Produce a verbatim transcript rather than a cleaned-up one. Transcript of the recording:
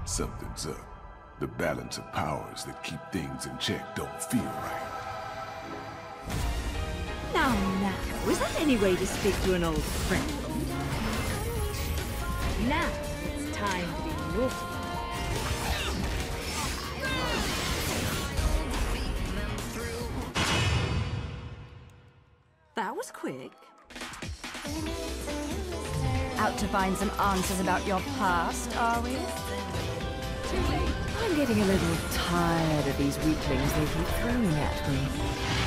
Something's up. The balance of powers that keep things in check don't feel right. Now, now, is that any way to speak to an old friend? Now, it's time to be naughty. That was quick. Out to find some answers about your past, are we? I'm getting a little tired of these weaklings they keep throwing at me.